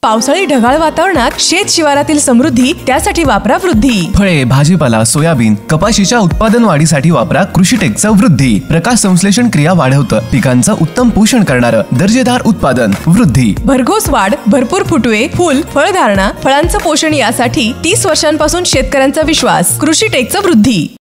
पावसाळी ढगाळ वातावरणात शेत शिवारातील समृद्धी, त्यासाठी वापरा वृद्धी. फळे, भाजीपाला, सोयाबीन, कपाशीच्या उत्पादन वाढीसाठी वापरा कृषीटेकचा वृद्धी. प्रकाश संश्लेषण क्रिया वाढवतं, पिकांचं उत्तम पोषण करणारं दर्जेदार उत्पादन वृद्धी. भरघोस वाढ, भरपूर फुटवे, फुल, फळधारणा, फळांचं पोषण यासाठी 30 वर्षांपासून शेतकऱ्यांचा विश्वास. कृषीटेकचा वृद्धी.